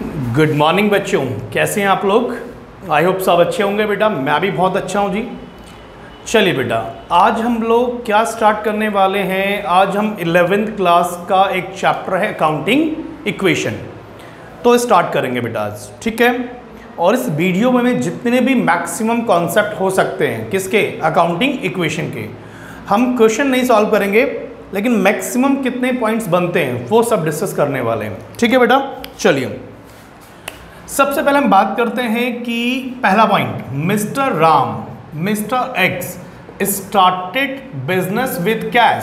Good morning बच्चों, कैसे हैं आप लोग। आई होप सब अच्छे होंगे बेटा। मैं भी बहुत अच्छा हूं जी। चलिए बेटा, आज हम लोग क्या स्टार्ट करने वाले हैं। आज हम 11th क्लास का एक चैप्टर है अकाउंटिंग इक्वेशन, तो स्टार्ट करेंगे बेटा आज, ठीक है। और इस वीडियो में जितने भी मैक्सिमम कॉन्सेप्ट हो सकते हैं किसके, अकाउंटिंग इक्वेशन के, हम क्वेश्चन नहीं सॉल्व करेंगे लेकिन मैक्सिमम कितने पॉइंट्स बनते हैं वो सब डिस्कस करने वाले हैं, ठीक है बेटा। चलिए सबसे पहले हम बात करते हैं कि पहला point, mister Ram, mister X started business with cash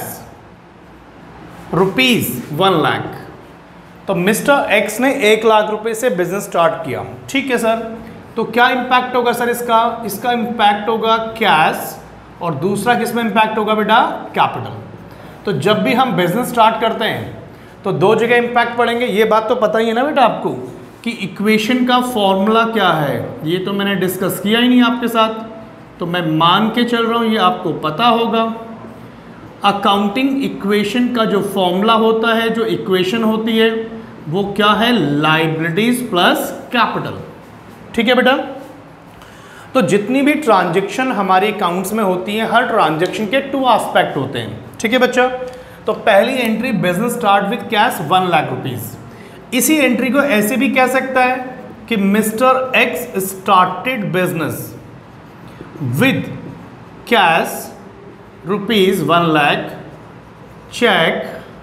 ₹1 lakh. तो मिस्टर एक्स ने 1 लाख रुपए से बिजनेस स्टार्ट किया, ठीक है सर। तो क्या इंपैक्ट होगा सर इसका इंपैक्ट होगा कैश, और दूसरा किसमें इंपैक्ट होगा बेटा, कैपिटल। तो जब भी हम बिजनेस स्टार्ट करते हैं तो दो जगह इंपैक्ट पड़ेंगे। ये बात तो पता ही है ना बेटा आपको कि इक्वेशन का फॉर्मूला क्या है। ये तो मैंने डिस्कस किया ही नहीं आपके साथ, तो मैं मान के चल रहा हूँ ये आपको पता होगा। अकाउंटिंग इक्वेशन का जो फॉर्मूला होता है, जो इक्वेशन होती है, वो क्या है, लायबिलिटीज प्लस कैपिटल, ठीक है बेटा। तो जितनी भी ट्रांजैक्शन हमारे अकाउंट्स में होती हैं, हर ट्रांजैक्शन के 2 एस्पेक्ट होते हैं, ठीक है बच्चा। तो पहली entry, business start with cash 1 lakh rupees. इसी एंट्री को ऐसे भी कह सकता है कि mister X started business with cash ₹1 lakh, cheque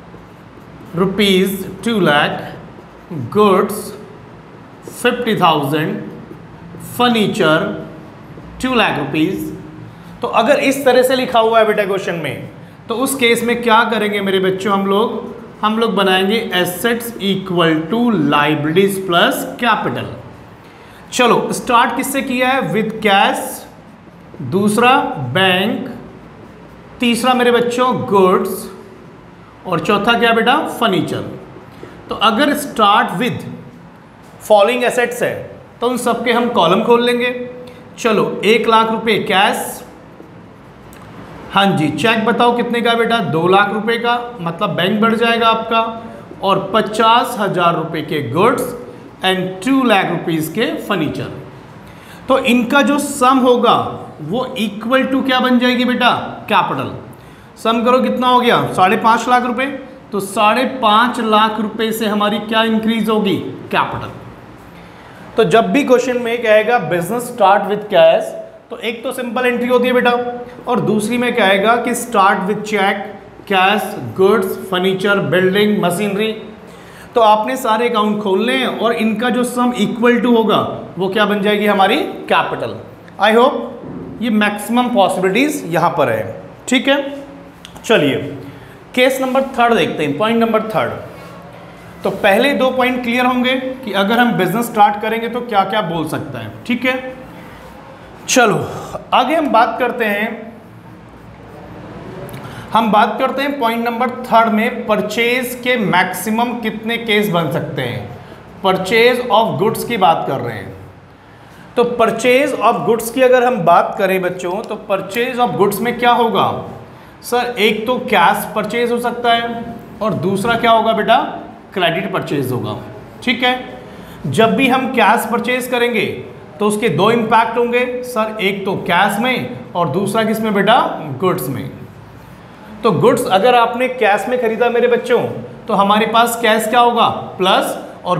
₹2 lakh, goods 50,000, furniture 2 lakh rupees. तो अगर इस तरह से लिखा हुआ है बेटा क्वेश्चन में, तो उस केस में क्या करेंगे मेरे बच्चों, हम लोग बनाएंगे assets equal to liabilities plus capital. चलो स्टार्ट किससे किया है, विद कैश, दूसरा बैंक, तीसरा मेरे बच्चों गुड्स, और चौथा क्या बेटा, फर्नीचर। तो अगर स्टार्ट विद फॉलोइंग एसेट्स है तो उन सबके हम कॉलम खोल लेंगे। चलो 1 लाख रुपए कैश, हाँ जी, चेक बताओ कितने का बेटा, 2 लाख रुपए का, मतलब बैंक बढ़ जाएगा आपका, और 50,000 रुपए के गुड्स एंड 2 लाख रुपीज के फर्नीचर। तो इनका जो सम होगा वो इक्वल टू क्या बन जाएगी बेटा, कैपिटल। सम करो कितना हो गया, 5.5 लाख रुपए। तो 5.5 लाख रुपए से हमारी क्या इंक्रीज होगी, कैपिटल। तो जब भी क्वेश्चन में कहेगा बिजनेस स्टार्ट विद कैश, तो एक तो सिंपल एंट्री होती है बेटा, और दूसरी में कहेगा कि start with cheque, cash, goods, furniture, building, machinery. तो आपने सारे अकाउंट खोलने हैं और इनका जो सम इक्वल टू होगा वो क्या बन जाएगी, हमारी कैपिटल। आई होप ये मैक्सिमम पॉसिबिलिटीज यहां पर है, ठीक है। चलिए केस नंबर 3 देखते हैं, पॉइंट नंबर 3। तो पहले 2 पॉइंट क्लियर होंगे कि अगर हम बिजनेस स्टार्ट करेंगे तो क्या क्या बोल सकता है, ठीक है। चलो आगे हम बात करते हैं पॉइंट नंबर 3 में, परचेज के मैक्सिमम कितने केस बन सकते हैं। परचेज ऑफ गुड्स की बात कर रहे हैं। तो परचेज ऑफ गुड्स की अगर हम बात करें बच्चों, तो परचेज ऑफ गुड्स में क्या होगा सर, एक तो कैश परचेज हो सकता है और दूसरा क्या होगा बेटा, क्रेडिट परचेज होगा, ठीक है। जब भी हम कैश परचेज करेंगे तो उसके 2 इंपैक्ट होंगे सर, एक तो कैश में और दूसरा किसमें बेटा, गुड्स में। तो गुड्स अगर आपने कैश में खरीदा मेरे बच्चों, तो हमारे पास कैश क्या होगा, प्लस, और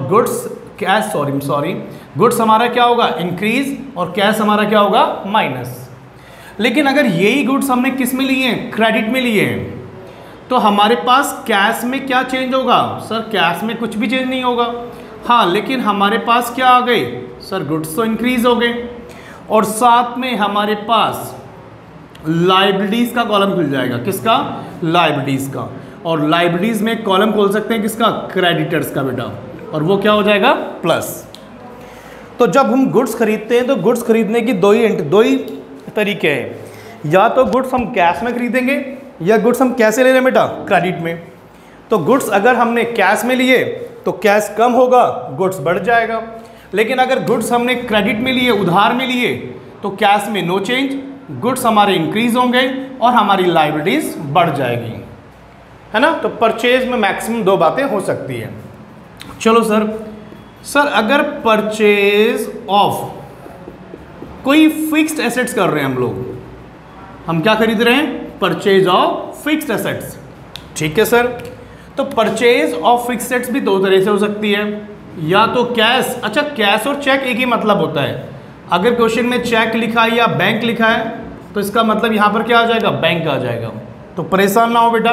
गुड्स हमारा क्या होगा, इंक्रीज, और कैश हमारा क्या होगा, माइनस। लेकिन अगर यही गुड्स हमने किस में लिए हैं, क्रेडिट में लिए हैं, तो हमारे पास कैश में क्या चेंज होगा सर, कैश में कुछ भी चेंज नहीं होगा। हाँ, लेकिन हमारे पास क्या आ गए सर, गुड्स तो इंक्रीज हो गए, और साथ में हमारे पास लायबिलिटीज का कॉलम खुल जाएगा, किसका, लायबिलिटीज का। और लायबिलिटीज में कॉलम खोल सकते हैं किसका, क्रेडिटर्स का बेटा, और वो क्या हो जाएगा, प्लस। तो जब हम गुड्स खरीदते हैं तो गुड्स खरीदने की दो ही तरीके हैं, या तो गुड्स हम कैश में खरीदेंगे या गुड्स हम कैसे ले रहे हैं बेटा, क्रेडिट में। तो गुड्स अगर हमने कैश में लिए तो कैश कम होगा, गुड्स बढ़ जाएगा। लेकिन अगर गुड्स हमने क्रेडिट में लिए, उधार में लिए, तो कैश में नो चेंज, गुड्स हमारे इंक्रीज होंगे और हमारी लायबिलिटीज बढ़ जाएगी, है ना। तो परचेज में मैक्सिमम 2 बातें हो सकती है। चलो सर सर अगर परचेज ऑफ कोई फिक्स्ड एसेट्स कर रहे हैं हम क्या खरीद रहे हैं? Purchase of fixed assets. ठीक है सर, तो परचेज ऑफ फिक्स्ड एसेट्स भी दो तरह से हो सकती है, या तो कैश। अच्छा, कैश और चेक एक ही मतलब होता है। अगर क्वेश्चन में चेक लिखा है या बैंक लिखा है तो इसका मतलब यहां पर क्या आ जाएगा? बैंक आ जाएगा। तो परेशान ना हो बेटा,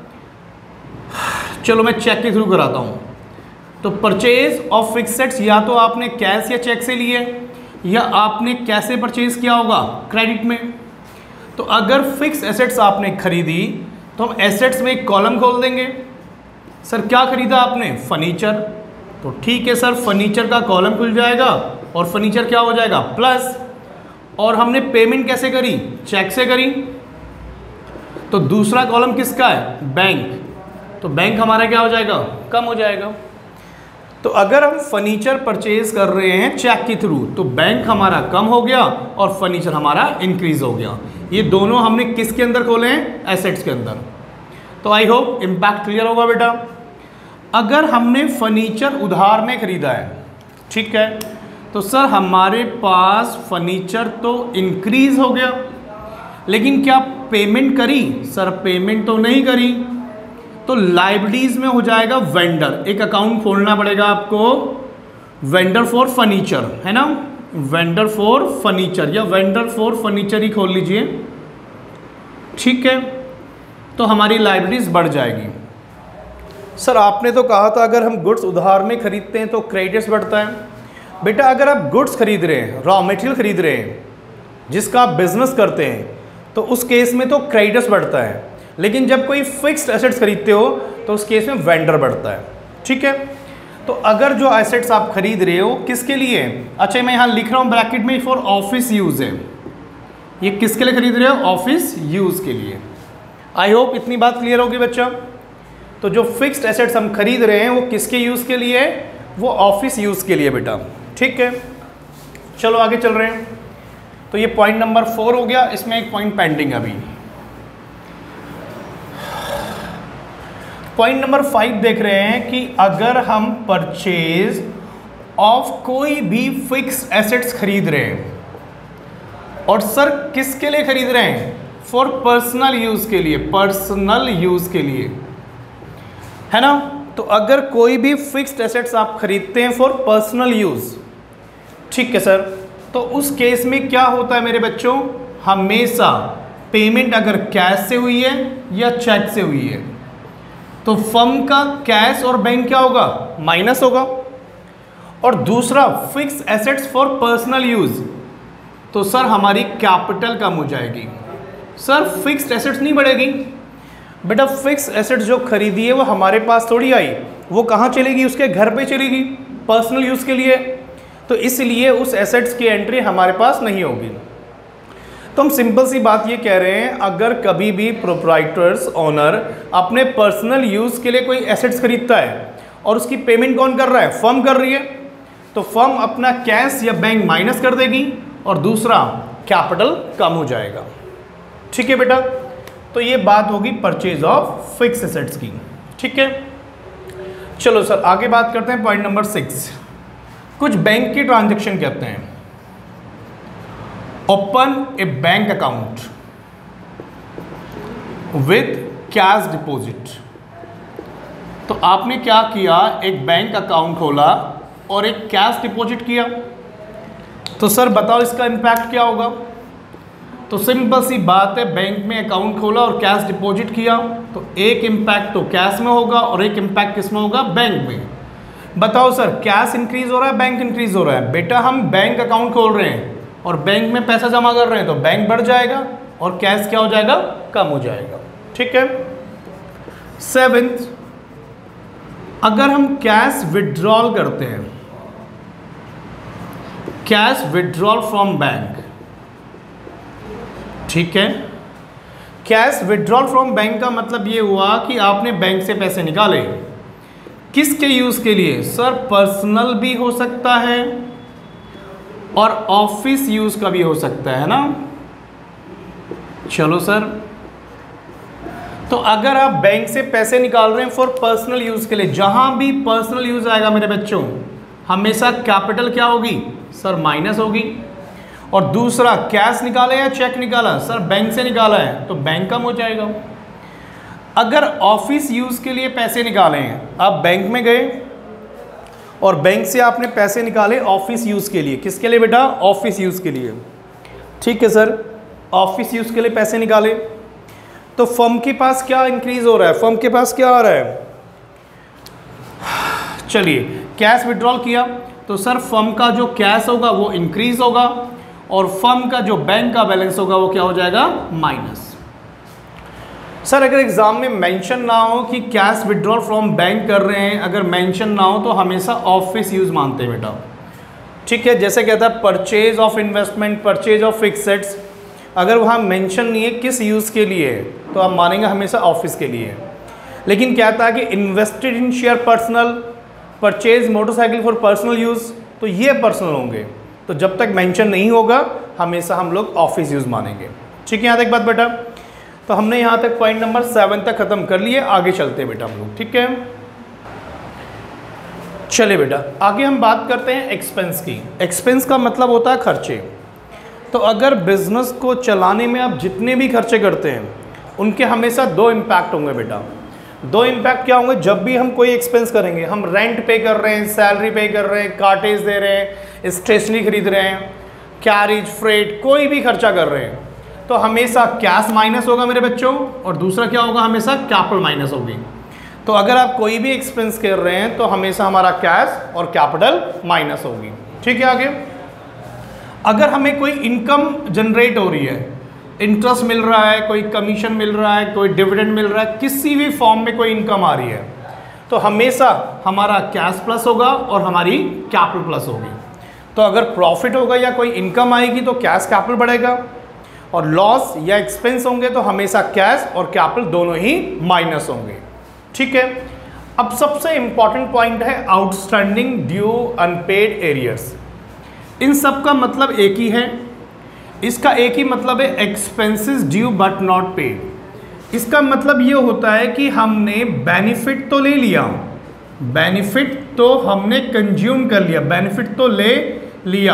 चलो मैं चेक के थ्रू कराता हूं। तो परचेज ऑफ फिक्स्ड एसेट्स या तो आपने कैश या चेक से लिए, या आपने कैसे परचेज किया होगा? क्रेडिट में। तो अगर फिक्स्ड एसेट्स आपने खरीदी तो हम एसेट्स में एक कॉलम खोल देंगे। सर क्या खरीदा आपने? फर्नीचर। तो ठीक है सर, फर्नीचर का कॉलम खुल जाएगा और फर्नीचर क्या हो जाएगा? प्लस। और हमने पेमेंट कैसे करी? चेक से करी। तो दूसरा कॉलम किसका है? बैंक। तो बैंक हमारा क्या हो जाएगा? कम हो जाएगा। तो अगर हम फर्नीचर परचेज कर रहे हैं चेक के थ्रू तो बैंक हमारा कम हो गया और फर्नीचर हमारा इंक्रीज हो गया। ये दोनों हमने किसके अंदर खोले हैं? एसेट्स के अंदर। तो आई होप इम्पैक्ट क्लियर होगा बेटा। अगर हमने फर्नीचर उधार में खरीदा है, ठीक है, तो सर हमारे पास फर्नीचर तो इंक्रीज हो गया, लेकिन क्या पेमेंट करी? सर पेमेंट तो नहीं करी। तो लाइबिलिटीज में हो जाएगा वेंडर। एक अकाउंट खोलना पड़ेगा आपको, वेंडर फॉर फर्नीचर, है ना? वेंडर फॉर फर्नीचर या वेंडर फॉर फर्नीचर ही खोल लीजिए। ठीक है, तो हमारी लाइबिलिटीज बढ़ जाएगी। सर आपने तो कहा था अगर हम गुड्स उधार में खरीदते हैं तो क्रेडिट्स बढ़ता है। बेटा अगर आप गुड्स खरीद रहे हैं, रॉ मटेरियल खरीद रहे हैं जिसका आप बिजनेस करते हैं, तो उस केस में तो क्रेडिट्स बढ़ता है। लेकिन जब कोई फिक्स्ड एसेट्स खरीदते हो तो उस केस में वेंडर बढ़ता है। ठीक है, तो अगर जो एसेट्स आप खरीद रहे हो किसके लिए? अच्छा मैं यहाँ लिख रहा हूँ ब्रैकेट में, फॉर ऑफिस यूज है। ये किसके लिए खरीद रहे हो? ऑफिस यूज के लिए। आई होप इतनी बात क्लियर होगी बच्चा। तो जो फिक्स्ड एसेट्स हम खरीद रहे हैं वो किसके यूज़ के लिए? वो ऑफिस यूज़ के लिए बेटा। ठीक है, चलो आगे चल रहे हैं। तो ये पॉइंट नंबर 4 हो गया, इसमें एक पॉइंट पेंडिंग अभी। पॉइंट नंबर 5 देख रहे हैं कि अगर हम परचेज ऑफ कोई भी फिक्स्ड एसेट्स खरीद रहे हैं, और सर किसके लिए खरीद रहे हैं? फॉर पर्सनल यूज़ के लिए, पर्सनल यूज़ के लिए, है ना? तो अगर कोई भी फिक्स्ड एसेट्स आप खरीदते हैं फॉर पर्सनल यूज़, ठीक है सर, तो उस केस में क्या होता है मेरे बच्चों? हमेशा पेमेंट अगर कैश से हुई है या चेक से हुई है तो फर्म का कैश और बैंक क्या होगा? माइनस होगा। और दूसरा fixed assets for personal use, तो सर हमारी कैपिटल कम हो जाएगी। सर फिक्स्ड एसेट्स नहीं बढ़ेगी बेटा, फिक्स एसेट जो खरीदी है वो हमारे पास थोड़ी आई, वो कहाँ चलेगी? उसके घर पे चलेगी, पर्सनल यूज़ के लिए। तो इसलिए उस एसेट्स की एंट्री हमारे पास नहीं होगी। तो हम सिंपल सी बात ये कह रहे हैं, अगर कभी भी प्रोप्राइटर्स ओनर अपने पर्सनल यूज़ के लिए कोई एसेट्स खरीदता है और उसकी पेमेंट कौन कर रहा है? फर्म कर रही है, तो फर्म अपना कैश या बैंक माइनस कर देगी और दूसरा कैपिटल कम हो जाएगा। ठीक है बेटा, तो ये बात होगी परचेज ऑफ फिक्स एसेट्स की। ठीक है, चलो सर आगे बात करते हैं। पॉइंट नंबर 6, कुछ बैंक के ट्रांजैक्शन कहते हैं। Open a bank account with cash deposit. तो आपने क्या किया? एक बैंक अकाउंट खोला और एक कैश डिपॉजिट किया। तो सर बताओ इसका इम्पैक्ट क्या होगा? तो सिंपल सी बात है, बैंक में अकाउंट खोला और कैश डिपॉजिट किया, तो एक इम्पैक्ट तो कैश में होगा और एक इम्पैक्ट किस में होगा? बैंक में। बताओ सर कैश इंक्रीज हो रहा है, बैंक इंक्रीज हो रहा है? बेटा हम बैंक अकाउंट खोल रहे हैं और बैंक में पैसा जमा कर रहे हैं, तो बैंक बढ़ जाएगा और कैश क्या हो जाएगा? कम हो जाएगा। ठीक है। 7th, अगर हम कैश विड्रॉल करते हैं, कैश विड्रॉल फ्रॉम बैंक, ठीक है, कैश विड्रॉल फ्रॉम बैंक का मतलब ये हुआ कि आपने बैंक से पैसे निकाले, किसके यूज़ के लिए? सर पर्सनल भी हो सकता है और ऑफिस यूज़ का भी हो सकता है ना। चलो सर, तो अगर आप बैंक से पैसे निकाल रहे हैं फॉर पर्सनल यूज़ के लिए, जहां भी पर्सनल यूज़ आएगा मेरे बच्चों, हमेशा कैपिटल क्या होगी सर, माइनस होगी। और दूसरा कैश निकाला या चेक निकाला सर, बैंक से निकाला है तो बैंक कम हो जाएगा। अगर ऑफिस यूज़ के लिए पैसे निकाले हैं, आप बैंक में गए और बैंक से आपने पैसे निकाले ऑफिस यूज़ के लिए, किसके लिए बेटा, ऑफिस यूज़ के लिए, ठीक है सर, ऑफिस यूज़ के लिए पैसे निकाले, तो फर्म के पास क्या इंक्रीज हो रहा है, फर्म के पास क्या आ रहा है, चलिए कैश विड्रॉल किया तो सर फर्म का जो कैश होगा वो इंक्रीज होगा और फर्म का जो बैंक का बैलेंस होगा वो क्या हो जाएगा, माइनस। सर अगर एग्जाम में मेंशन ना हो कि कैश विड्रॉल फ्रॉम बैंक कर रहे हैं, अगर मेंशन ना हो तो हमेशा ऑफिस यूज मानते हैं बेटा, ठीक है। जैसे कहता है purchase of investment, purchase of fixed assets, अगर वहाँ मेंशन नहीं है किस यूज़ के लिए तो आप मानेंगे हमेशा ऑफिस के लिए। लेकिन कहता है कि invested in share personal, purchase motorcycle for personal use, तो ये पर्सनल होंगे, तो जब तक मेंशन नहीं होगा हमेशा हम लोग ऑफिस यूज़ मानेंगे, ठीक है। यहाँ तक बात बेटा, तो हमने यहाँ तक पॉइंट नंबर 7 तक खत्म कर लिए, आगे चलते हैं बेटा हम लोग, ठीक है। चलिए बेटा आगे हम बात करते हैं एक्सपेंस की। एक्सपेंस का मतलब होता है खर्चे। तो अगर बिजनेस को चलाने में आप जितने भी खर्चे करते हैं उनके हमेशा दो इम्पैक्ट होंगे बेटा। दो इम्पैक्ट क्या होंगे, जब भी हम कोई एक्सपेंस करेंगे, हम रेंट पे कर रहे हैं, सैलरी पे कर रहे हैं, कार्टेज दे रहे हैं, स्टेशनरी खरीद रहे हैं, कैरेज, फ्रेट, कोई भी खर्चा कर रहे हैं, तो हमेशा कैश माइनस होगा मेरे बच्चों, और दूसरा क्या होगा, हमेशा कैपिटल माइनस होगी। तो अगर आप कोई भी एक्सपेंस कर रहे हैं तो हमेशा हमारा कैश और कैपिटल माइनस होगी, ठीक है। आगे अगर हमें कोई इनकम जनरेट हो रही है, इंटरेस्ट मिल रहा है, कोई कमीशन मिल रहा है, कोई डिविडेंड मिल रहा है, किसी भी फॉर्म में कोई इनकम आ रही है, तो हमेशा हमारा कैश प्लस होगा और हमारी कैपिटल प्लस होगी। तो अगर प्रॉफिट होगा या कोई इनकम आएगी तो कैश कैपिटल बढ़ेगा, और लॉस या एक्सपेंस होंगे तो हमेशा कैश और कैपिटल दोनों ही माइनस होंगे, ठीक है। अब सबसे इंपॉर्टेंट पॉइंट है आउटस्टैंडिंग ड्यू अनपेड एरियर्स। इन सब का मतलब एक ही है, इसका एक ही मतलब है expenses due but not paid. इसका मतलब ये होता है कि हमने बेनिफिट तो ले लिया, बेनिफिट तो हमने कंज्यूम कर लिया, बेनिफिट तो ले लिया,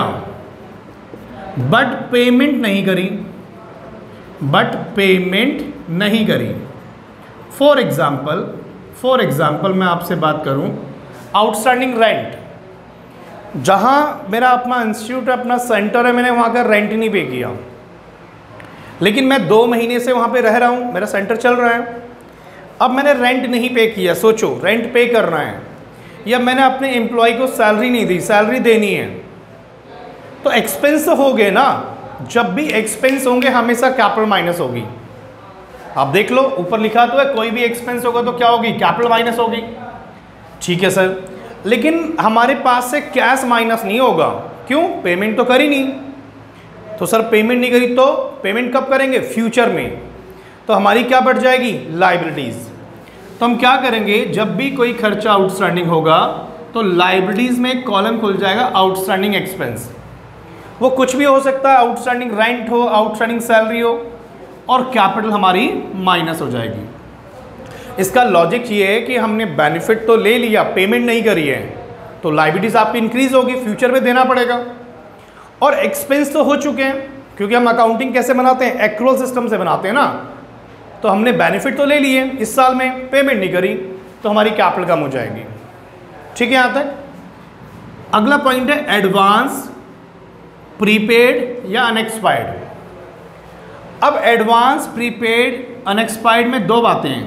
बट पेमेंट नहीं करी, बट पेमेंट नहीं करी। फॉर एग्जाम्पल मैं आपसे बात करूं, आउटस्टैंडिंग रेंट, जहां मेरा अपना इंस्टीट्यूट है, अपना सेंटर है, मैंने वहां का रेंट नहीं पे किया, लेकिन मैं 2 महीने से वहां पे रह रहा हूं, मेरा सेंटर चल रहा है, अब मैंने रेंट नहीं पे किया, सोचो रेंट पे करना है, या मैंने अपने एम्प्लॉय को सैलरी नहीं दी, सैलरी देनी है, तो एक्सपेंस हो गए ना। जब भी एक्सपेंस होंगे हमेशा कैपिटल माइनस होगी। आप देख लो ऊपर लिखा तो है, कोई भी एक्सपेंस होगा तो क्या होगी, कैपिटल माइनस होगी, ठीक है सर। लेकिन हमारे पास से कैश माइनस नहीं होगा, क्यों, पेमेंट तो करी नहीं, तो सर पेमेंट नहीं करी तो पेमेंट कब करेंगे, फ्यूचर में, तो हमारी क्या बढ़ जाएगी, लाइबिलिटीज। तो हम क्या करेंगे, जब भी कोई खर्चा आउटस्टैंडिंग होगा तो लाइबिलिटीज में एक कॉलम खुल जाएगा आउटस्टैंडिंग एक्सपेंस। वो कुछ भी हो सकता है, आउटस्टैंडिंग रेंट हो, आउटस्टैंडिंग सैलरी हो, और कैपिटल हमारी माइनस हो जाएगी। इसका लॉजिक ये है कि हमने बेनिफिट तो ले लिया, पेमेंट नहीं करी है, तो लाइबिलिटीज आपकी इंक्रीज होगी, फ्यूचर में देना पड़ेगा। और एक्सपेंस तो हो चुके हैं, क्योंकि हम अकाउंटिंग कैसे बनाते हैं, एक्रूअल सिस्टम से बनाते हैं ना, तो हमने बेनिफिट तो ले लिए इस साल में, पेमेंट नहीं करी, तो हमारी कैपिटल कम हो जाएगी, ठीक है। यहाँ तक अगला पॉइंट है एडवांस, प्रीपेड या अनएक्सपायर्ड। अब एडवांस, प्रीपेड, अनएक्सपायर्ड में दो बातें हैं,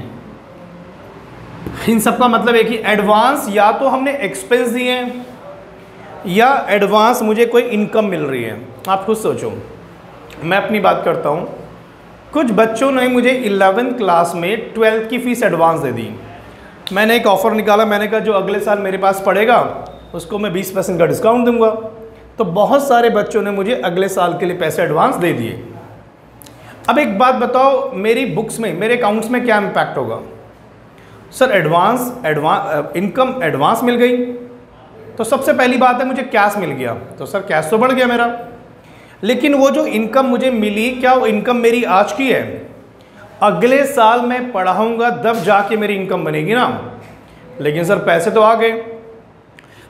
इन सब का मतलब एक ही, एडवांस या तो हमने एक्सपेंस दिए हैं या एडवांस मुझे कोई इनकम मिल रही है। आप खुद सोचो, मैं अपनी बात करता हूँ, कुछ बच्चों ने मुझे 11th क्लास में 12th की फ़ीस एडवांस दे दी। मैंने एक ऑफ़र निकाला, मैंने कहा जो अगले साल मेरे पास पड़ेगा उसको मैं 20% का डिस्काउंट दूंगा। तो बहुत सारे बच्चों ने मुझे अगले साल के लिए पैसे एडवांस दे दिए। अब एक बात बताओ, मेरी बुक्स में, मेरे अकाउंट्स में क्या इम्पैक्ट होगा, सर इनकम एडवांस मिल गई, तो सबसे पहली बात है मुझे कैश मिल गया, तो सर कैश तो बढ़ गया मेरा। लेकिन वो जो इनकम मुझे मिली, क्या वो इनकम मेरी आज की है, अगले साल मैं पढ़ाऊँगा तब जाके मेरी इनकम बनेगी ना। लेकिन सर पैसे तो आ गए,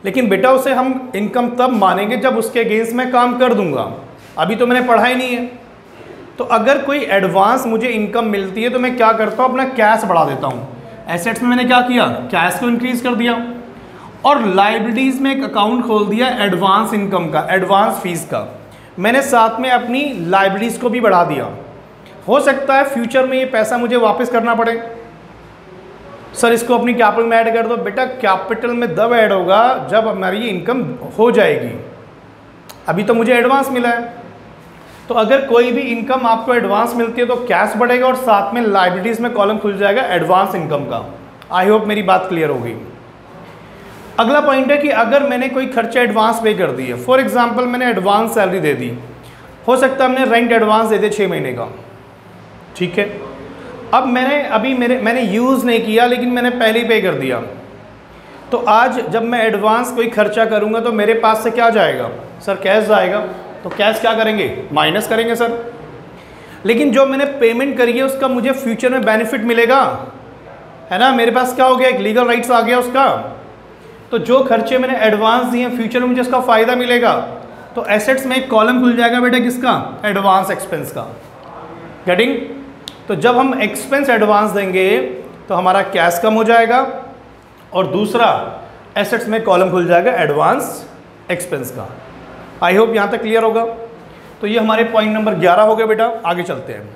लेकिन बेटा उसे हम इनकम तब मानेंगे जब उसके अगेंस्ट मैं काम कर दूंगा, अभी तो मैंने पढ़ा ही नहीं है। तो अगर कोई एडवांस मुझे इनकम मिलती है तो मैं क्या करता हूँ, अपना कैश बढ़ा देता हूँ। एसेट्स में मैंने क्या किया, कैश को इंक्रीज कर दिया, और लाइबिलिटीज़ में एक अकाउंट खोल दिया एडवांस इनकम का, एडवांस फीस का। मैंने साथ में अपनी लाइबिलिटीज़ को भी बढ़ा दिया। हो सकता है फ्यूचर में ये पैसा मुझे वापस करना पड़े, सर इसको अपनी कैपिटल में ऐड कर दो। बेटा कैपिटल में तब ऐड होगा जब हमारी ये इनकम हो जाएगी, अभी तो मुझे एडवांस मिला है। तो अगर कोई भी इनकम आपको एडवांस मिलती है तो कैश बढ़ेगा और साथ में लाइबिलिटीज़ में कॉलम खुल जाएगा एडवांस इनकम का। आई होप मेरी बात क्लियर होगी। अगला पॉइंट है कि अगर मैंने कोई खर्चा एडवांस पे कर दी है, फॉर एग्जांपल मैंने एडवांस सैलरी दे दी, हो सकता है हमने रेंट एडवांस दे दे 6 महीने का, ठीक है। अब मैंने यूज़ नहीं किया लेकिन मैंने पहले ही पे कर दिया, तो आज जब मैं एडवांस कोई खर्चा करूंगा तो मेरे पास से क्या जाएगा, सर कैश जाएगा। तो कैश क्या करेंगे, माइनस करेंगे सर। लेकिन जो मैंने पेमेंट करी है उसका मुझे फ्यूचर में बेनिफिट मिलेगा, है ना, मेरे पास क्या हो गया, एक लीगल राइट्स आ गया उसका। तो जो खर्चे मैंने एडवांस दिए फ्यूचर में मुझे उसका फ़ायदा मिलेगा। तो एसेट्स में एक कॉलम खुल जाएगा बेटा किसका, एडवांस एक्सपेंस का। गेटिंग। तो जब हम एक्सपेंस एडवांस देंगे तो हमारा कैश कम हो जाएगा, और दूसरा एसेट्स में कॉलम खुल जाएगा एडवांस एक्सपेंस का। आई होप यहाँ तक क्लियर होगा। तो ये हमारे पॉइंट नंबर 11 हो गए बेटा। आगे चलते हैं,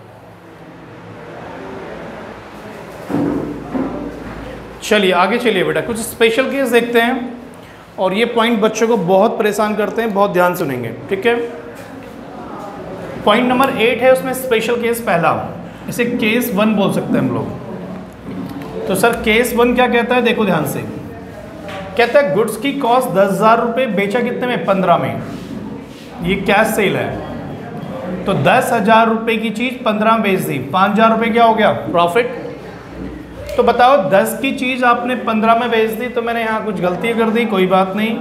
चलिए आगे चलिए बेटा, कुछ स्पेशल केस देखते हैं। और ये पॉइंट बच्चों को बहुत परेशान करते हैं, बहुत ध्यान सुनेंगे, ठीक है। पॉइंट नंबर 8 है, उसमें स्पेशल केस पहला, इसे केस 1 बोल सकते हैं हम लोग। तो सर केस 1 क्या कहता है, देखो ध्यान से। कहता है गुड्स की कॉस्ट 10,000 रुपये, बेचा कितने में, 15 में। ये कैश सेल है। तो 10,000 रुपये की चीज़ 15 में बेच दी, 5,000 रुपये क्या हो गया, प्रॉफिट। तो बताओ 10 की चीज़ आपने 15 में बेच दी, तो मैंने यहाँ कुछ गलती कर दी, कोई बात नहीं।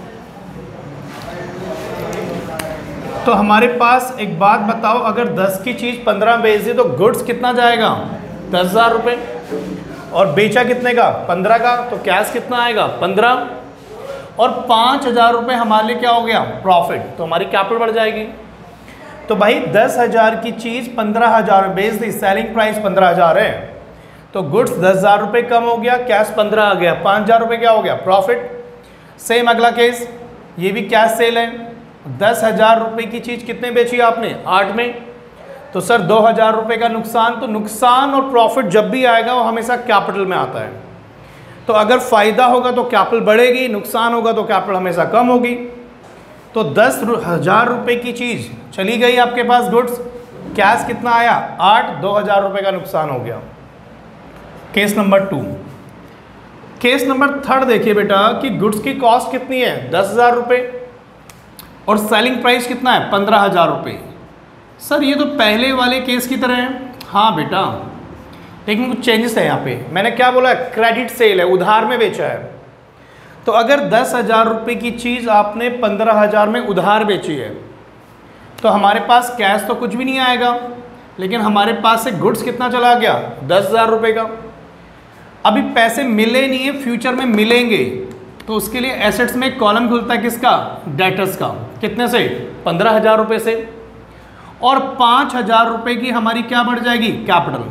तो हमारे पास एक बात बताओ, अगर 10 की चीज़ 15 में बेच दी तो गुड्स कितना जाएगा, 10,000 रुपये, और बेचा कितने का, 15 का। तो कैश कितना आएगा, 15, और 5,000 रुपये हमारे लिए क्या हो गया, प्रॉफिट। तो हमारी कैपिटल बढ़ जाएगी। तो भाई 10,000 की चीज़ 15,000 में बेच दी, सेलिंग प्राइस 15,000 है, तो गुड्स 10,000 रुपये कम हो गया, कैश 15 आ गया, 5,000 रुपये क्या हो गया, प्रॉफिट। सेम अगला केस, ये भी कैश सेल है। 10,000 रुपये की चीज़ कितने बेची आपने, 8 में। तो सर 2,000 रुपये का नुकसान। तो नुकसान और प्रॉफिट जब भी आएगा वो हमेशा कैपिटल में आता है। तो अगर फ़ायदा होगा तो कैपिटल बढ़ेगी, नुकसान होगा तो कैपिटल हमेशा कम होगी। तो 10,000 रुपये की चीज़ चली गई आपके पास गुड्स, कैश कितना आया, 8, 2,000 रुपये का नुकसान हो गया। Case number 2। केस नंबर 3 देखिए बेटा कि गुड्स की कॉस्ट कितनी है, 10,000 रुपये, और सेलिंग प्राइस कितना है, 15,000 रुपये। सर ये तो पहले वाले केस की तरह है। हाँ बेटा, लेकिन कुछ चेंजेस है यहाँ पे। मैंने क्या बोला, क्रेडिट सेल है, उधार में बेचा है। तो अगर 10,000 रुपये की चीज़ आपने 15,000 में उधार बेची है तो हमारे पास कैश तो कुछ भी नहीं आएगा, लेकिन हमारे पास से गुड्स कितना चला गया, 10,000 रुपये का। अभी पैसे मिले नहीं है, फ्यूचर में मिलेंगे, तो उसके लिए एसेट्स में एक कॉलम खुलता है किसका, डेटर्स का। कितने से, 15,000 रुपये से, और 5,000 रुपये की हमारी क्या बढ़ जाएगी, कैपिटल।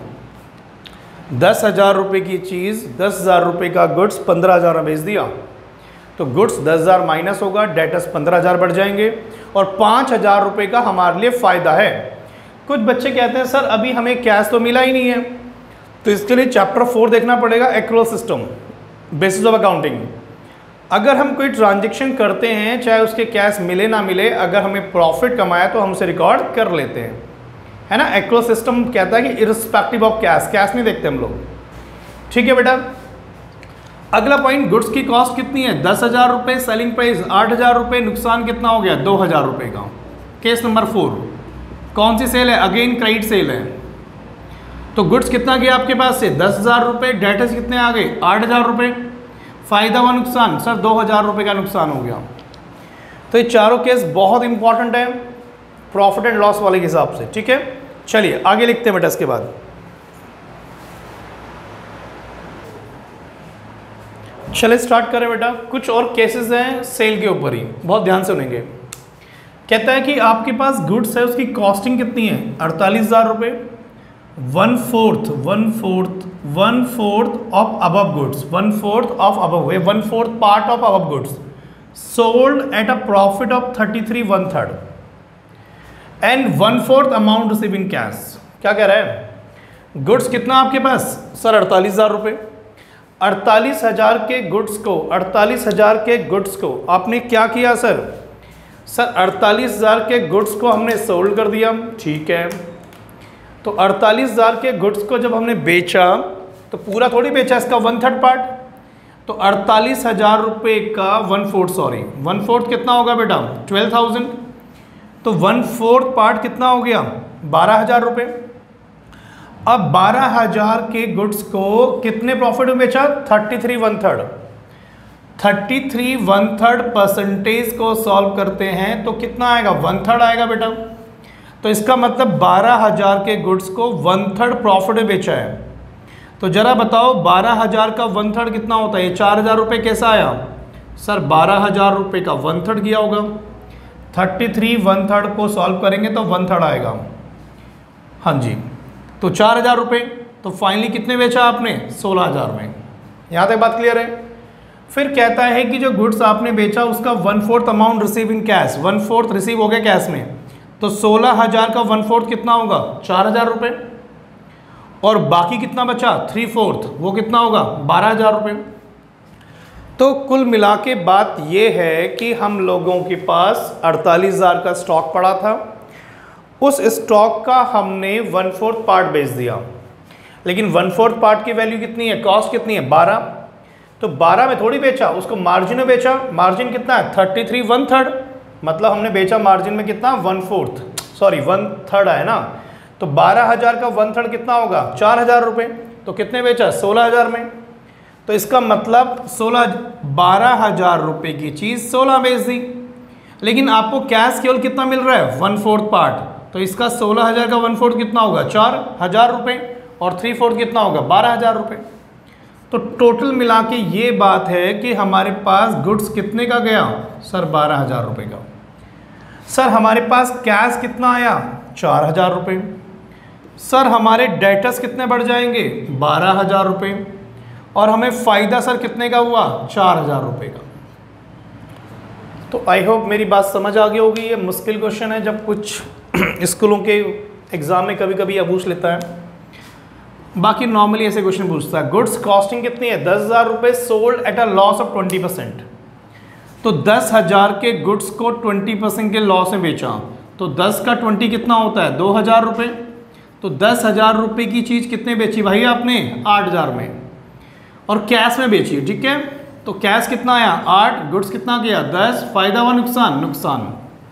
10,000 रुपये की चीज़, 10,000 रुपये का गुड्स 15,000 में बेच दिया, तो गुड्स 10,000 माइनस होगा, डेटर्स 15,000 बढ़ जाएंगे, और 5,000 रुपये का हमारे लिए फ़ायदा है। कुछ बच्चे कहते हैं सर अभी हमें कैश तो मिला ही नहीं है, तो इसके लिए चैप्टर 4 देखना पड़ेगा, accrual system, basis of accounting. अगर हम कोई ट्रांजेक्शन करते हैं, चाहे उसके कैश मिले ना मिले, अगर हमें प्रॉफिट कमाया तो हम उसे रिकॉर्ड कर लेते हैं, है ना। एक्रूअल सिस्टम कहता है कि इररिस्पेक्टिव ऑफ कैश, कैश नहीं देखते हम लोग, ठीक है बेटा। अगला पॉइंट, गुड्स की कॉस्ट कितनी है, 10,000 रुपये, सेलिंग प्राइस 8,000 रुपये, नुकसान कितना हो गया, 2,000 रुपये का। केस नंबर 4, कौन सी सेल है, अगेन क्रेडिट सेल है। तो गुड्स कितना गया आपके पास से, 10,000 रुपये, डेटर्स कितने आ गए, 8,000 रुपये, फ़ायदा व नुकसान, सर 2,000 रुपये का नुकसान हो गया। तो ये चारों केस बहुत इंपॉर्टेंट है प्रॉफिट एंड लॉस वाले के हिसाब से, ठीक है। चलिए आगे लिखते हैं बेटा। इसके बाद चले स्टार्ट करें बेटा। कुछ और केसेस हैं सेल के ऊपर ही, बहुत ध्यान से सुनेंगे। कहता है कि आपके पास गुड्स है, उसकी कॉस्टिंग कितनी है 48,000 रुपये, 1/4 of above goods, 1/4 of above, 1/4 part of above goods sold at a profit of 33 1/3 and 1/4 amount receive in cash. क्या कह रहा है? गुड्स कितना आपके पास सर 48,000 रुपये। 48,000 के गुड्स को, 48,000 के गुड्स को आपने क्या किया सर? सर 48,000 के गुड्स को हमने सोल्ड कर दिया, ठीक है। तो 48,000 के गुड्स को जब हमने बेचा तो पूरा थोड़ी बेचा, इसका 1/3 पार्ट। तो 48,000 रुपये का 1/4 कितना होगा बेटा 12,000। तो 1/4 पार्ट कितना हो गया 12,000 रुपये। अब 12,000 के गुड्स को कितने प्रॉफिट में बेचा 33 1/3। 33 1/3 परसेंटेज को सॉल्व करते हैं तो कितना आएगा 1/3 आएगा बेटा। तो इसका मतलब 12,000 के गुड्स को 1/3 प्रॉफिट में बेचा है। तो जरा बताओ 12,000 का 1/3 कितना होता है? ये 4,000 रुपये कैसा आया सर? 12,000 रुपये का 1/3 किया होगा। 33 1/3 को सॉल्व करेंगे तो 1/3 आएगा। हाँ जी, तो 4,000 रुपये। तो फाइनली कितने बेचा आपने 16,000 में। यहाँ तक बात क्लियर है? फिर कहता है कि जो गुड्स आपने बेचा उसका 1/4 amount receive in cash, 1/4 receive हो गया कैश में। तो 16,000 का 1/4 कितना होगा 4,000 रुपये। और बाकी कितना बचा 3/4, वो कितना होगा 12,000 रुपये। तो कुल मिला के बात ये है कि हम लोगों के पास 48,000 का स्टॉक पड़ा था, उस स्टॉक का हमने 1/4 पार्ट बेच दिया। लेकिन 1/4 पार्ट की वैल्यू कितनी है, कॉस्ट कितनी है 12। तो 12 में थोड़ी बेचा, उसको मार्जिन में बेचा। मार्जिन कितना है 33 1/3, मतलब हमने बेचा मार्जिन में कितना 1/3 है ना। तो 12,000 का 1/3 कितना होगा 4,000 रुपये। तो कितने बेचा 16,000 में। तो इसका मतलब 12,000 रुपये की चीज़ 16 बेच दी। लेकिन आपको कैश केवल कितना मिल रहा है 1/4 पार्ट। तो इसका 16,000 का 1/4 कितना होगा 4,000 रुपये और 3/4 कितना होगा 12,000 रुपये। तो टोटल मिला के ये बात है कि हमारे पास गुड्स कितने का गया सर 12,000 रुपये का। सर हमारे पास कैश कितना आया 4,000 रुपये। सर हमारे डेटर्स कितने बढ़ जाएंगे 12,000 रुपये। और हमें फ़ायदा सर कितने का हुआ 4,000 रुपये का। तो आई होप मेरी बात समझ आ गई होगी। ये मुश्किल क्वेश्चन है, जब कुछ स्कूलों के एग्ज़ाम में कभी कभी यह पूछ लेता है। बाकी नॉर्मली ऐसे क्वेश्चन पूछता है गुड्स कॉस्टिंग कितनी है 10,000 रुपये, sold at a loss of 20%। तो 10,000 के गुड्स को 20% के लॉस में बेचा। तो 10 का 20 कितना होता है 2,000 रुपये। तो 10,000 रुपये की चीज़ कितने बेची भाई आपने 8,000 में, और कैश में बेची, ठीक है। तो कैश कितना आया 8, गुड्स कितना गया 10, फायदा व नुकसान।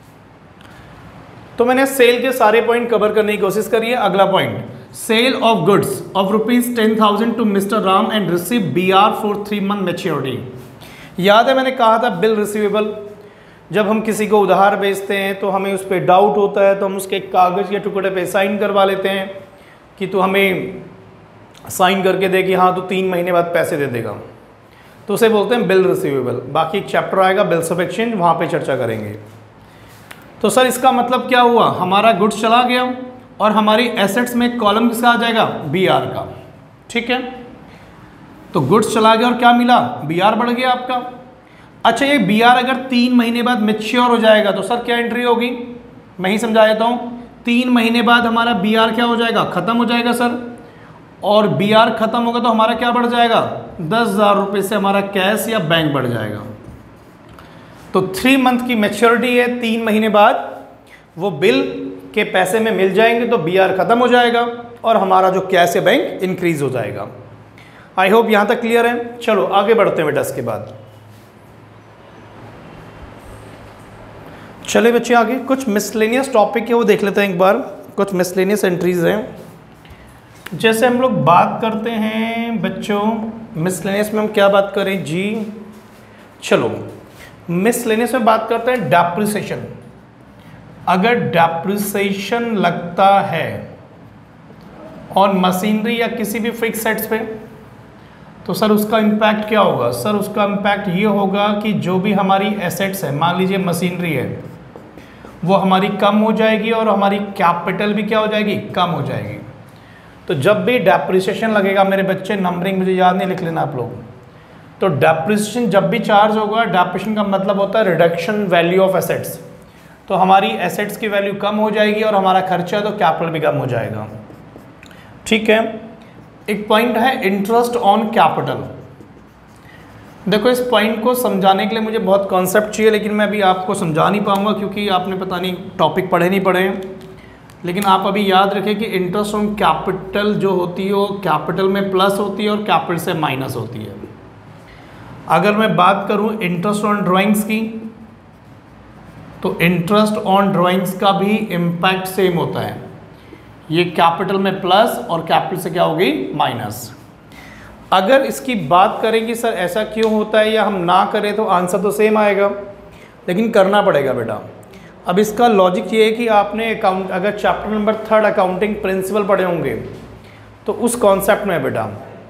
तो मैंने सेल के सारे पॉइंट कवर करने की कोशिश करी है। अगला point, sale of goods of ₹10,000 to mister Ram and receive BR for 3 month maturity. याद है मैंने कहा था बिल रिसीवेबल, जब हम किसी को उधार बेचते हैं तो हमें उस पर डाउट होता है तो हम उसके कागज़ या टुकड़े पे साइन करवा लेते हैं कि तू हमें साइन करके दे कि हाँ तो 3 महीने बाद पैसे दे देगा। तो उसे बोलते हैं बिल रिसीवेबल। बाकी एक चैप्टर आएगा बिल्स ऑफ एक्सचेंज, वहाँ पे चर्चा करेंगे। तो सर इसका मतलब क्या हुआ, हमारा गुड्स चला गया और हमारी एसेट्स में कॉलम किसका आ जाएगा BR का, ठीक है। तो गुड्स चला गया और क्या मिला BR बढ़ गया आपका। अच्छा ये BR अगर 3 महीने बाद मैच्योर हो जाएगा तो सर क्या एंट्री होगी, मैं ही समझा देता हूँ। 3 महीने बाद हमारा BR क्या हो जाएगा ख़त्म हो जाएगा सर, और BR ख़त्म होगा तो हमारा क्या बढ़ जाएगा 10,000 रुपये से हमारा कैश या बैंक बढ़ जाएगा। तो 3 month की मैच्योरिटी है, 3 महीने बाद वो बिल के पैसे में मिल जाएंगे तो BR ख़त्म हो जाएगा और हमारा जो कैश या बैंक इंक्रीज हो जाएगा। आई होप यहाँ तक क्लियर है। चलो आगे बढ़ते हैं बेटा। इसके बाद चले बच्चे आगे कुछ मिसलेनियस टॉपिक है वो देख लेते हैं एक बार। कुछ मिसलेनियस एंट्रीज हैं। जैसे हम लोग बात करते हैं बच्चों मिसलेनियस में, हम क्या बात करें जी, चलो मिसलेनियस में बात करते हैं डेप्रिसिएशन। अगर डेप्रिसिएशन लगता है ऑन मशीनरी या किसी भी फिक्स सेट्स पे, तो सर उसका इम्पैक्ट क्या होगा? सर उसका इम्पैक्ट ये होगा कि जो भी हमारी एसेट्स है, मान लीजिए मशीनरी है, वो हमारी कम हो जाएगी और हमारी कैपिटल भी क्या हो जाएगी? कम हो जाएगी। तो जब भी डेप्रिसिएशन लगेगा मेरे बच्चे, नंबरिंग मुझे याद नहीं, लिख लेना आप लोग। तो डेप्रिसिएशन जब भी चार्ज होगा, डेप्रिसिएशन का मतलब होता है रिडक्शन वैल्यू ऑफ एसेट्स। तो हमारी एसेट्स की वैल्यू कम हो जाएगी और हमारा खर्चा तो कैपिटल भी कम हो जाएगा। ठीक है। एक पॉइंट है इंटरेस्ट ऑन कैपिटल। देखो इस पॉइंट को समझाने के लिए मुझे बहुत कॉन्सेप्ट चाहिए, लेकिन मैं अभी आपको समझा नहीं पाऊंगा क्योंकि आपने पता नहीं टॉपिक पढ़े नहीं पढ़े। लेकिन आप अभी याद रखें कि इंटरेस्ट ऑन कैपिटल जो होती है वो कैपिटल में प्लस होती है और कैपिटल से माइनस होती है। अगर मैं बात करूं इंटरेस्ट ऑन ड्राइंग्स की, तो इंटरेस्ट ऑन ड्राइंग्स का भी इम्पैक्ट सेम होता है। ये कैपिटल में प्लस और कैपिटल से क्या होगी? माइनस। अगर इसकी बात करें कि सर ऐसा क्यों होता है या हम ना करें तो आंसर तो सेम आएगा, लेकिन करना पड़ेगा बेटा। अब इसका लॉजिक ये है कि आपने अकाउंट अगर चैप्टर नंबर 3 अकाउंटिंग प्रिंसिपल पढ़े होंगे तो उस कॉन्सेप्ट में बेटा,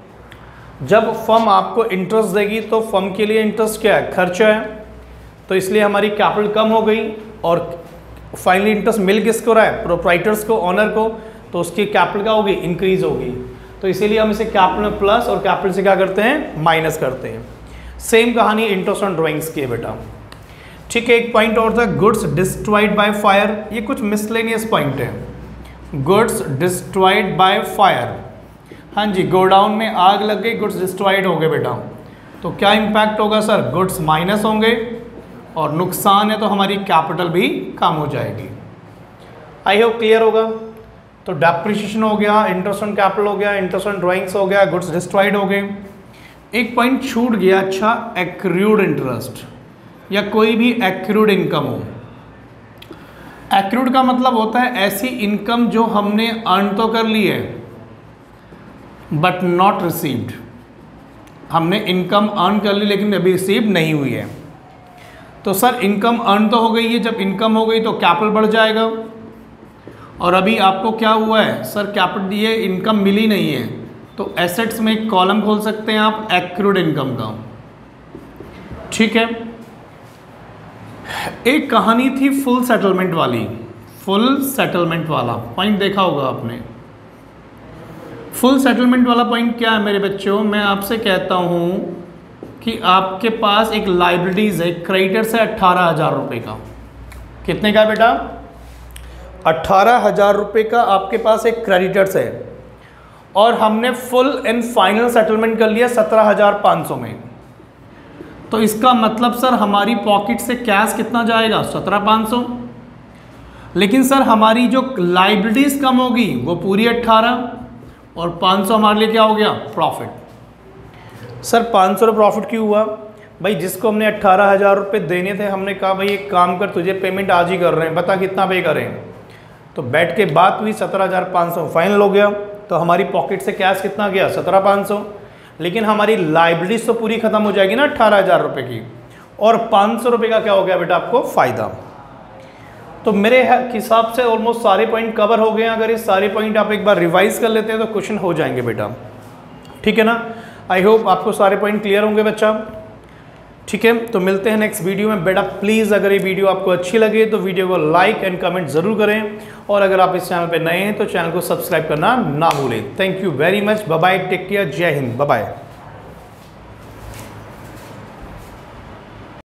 जब फर्म आपको इंटरेस्ट देगी तो फर्म के लिए इंटरेस्ट क्या है? खर्चा है। तो इसलिए हमारी कैपिटल कम हो गई और फाइनली इंटरेस्ट मिल किसको रहा है? प्रोप्राइटर्स को, ऑनर को। तो उसकी कैपिटल क्या होगी? इंक्रीज होगी। तो इसीलिए हम इसे कैपिटल में प्लस और कैपिटल से क्या करते हैं? माइनस करते हैं। सेम कहानी इंटरेस्ट ऑन ड्राइंग्स की है बेटा। ठीक है। एक पॉइंट और था, गुड्स डिस्ट्रॉयड बाय फायर। ये कुछ मिसलेनियस पॉइंट है। गुड्स डिस्ट्रॉयड बाय फायर, हाँ जी, गोडाउन में आग लग गई, गुड्स डिस्ट्रॉयड हो गए बेटा। तो क्या इम्पैक्ट होगा सर? गुड्स माइनस होंगे और नुकसान है तो हमारी कैपिटल भी कम हो जाएगी। आई होप क्लियर होगा। तो डेप्रिसिएशन हो गया, इंटरेस्ट ऑन कैपिटल हो गया, इंटरेस्ट ऑन ड्राइंग्स हो गया, गुड्स डिस्ट्रॉयड हो गए। एक पॉइंट छूट गया, अच्छा, एक्रूड इंटरेस्ट या कोई भी एक्रूड इनकम हो। एक्रूड का मतलब होता है ऐसी इनकम जो हमने अर्न तो कर ली है बट नॉट रिसीव्ड। हमने इनकम अर्न कर ली लेकिन अभी रिसीव नहीं हुई है। तो सर इनकम अर्न तो हो गई है, जब इनकम हो गई तो कैपिटल बढ़ जाएगा। और अभी आपको क्या हुआ है सर? कैपिटल, ये इनकम मिली नहीं है, तो एसेट्स में एक कॉलम खोल सकते हैं आप एक्रूड इनकम का। ठीक है। एक कहानी थी फुल सेटलमेंट वाली। फुल सेटलमेंट वाला पॉइंट देखा होगा आपने। फुल सेटलमेंट वाला पॉइंट क्या है मेरे बच्चों? मैं आपसे कहता हूं कि आपके पास एक लाइबिलिटीज है, क्रेडिटर्स है 18,000 रुपये का। कितने का बेटा? 18,000 रुपये का आपके पास एक क्रेडिटर्स है और हमने फुल एंड फाइनल सेटलमेंट कर लिया 17,500 में। तो इसका मतलब सर हमारी पॉकेट से कैश कितना जाएगा? 17,500। लेकिन सर हमारी जो लाइबिलिटीज कम होगी वो पूरी 18 और 500 हमारे लिए क्या हो गया? प्रॉफिट। सर 500 प्रॉफिट क्यों हुआ? भाई जिसको हमने 18,000 रुपये देने थे, हमने कहा भाई एक काम कर, तुझे पेमेंट आज ही कर रहे हैं, बता कितना पे करें। तो बैठ के बात हुई, 17,500 फाइनल हो गया। तो हमारी पॉकेट से कैश कितना गया? 17,500। लेकिन हमारी लाइबिलिटीज तो पूरी खत्म हो जाएगी ना 18,000 रुपये की, और 500 रुपये का क्या हो गया बेटा आपको? फ़ायदा। तो मेरे हिसाब से ऑलमोस्ट सारे पॉइंट कवर हो गए हैं। अगर ये सारे पॉइंट आप एक बार रिवाइज कर लेते हैं तो क्वेश्चन हो जाएंगे बेटा। ठीक है ना? आई होप आपको सारे पॉइंट क्लियर होंगे बच्चा। ठीक है, तो मिलते हैं नेक्स्ट वीडियो में बेटा। प्लीज़ अगर ये वीडियो आपको अच्छी लगे तो वीडियो को लाइक एंड कमेंट ज़रूर करें, और अगर आप इस चैनल पर नए हैं तो चैनल को सब्सक्राइब करना ना भूलें। Thank you very much. Bye bye, take care, Jai Hind, bye bye.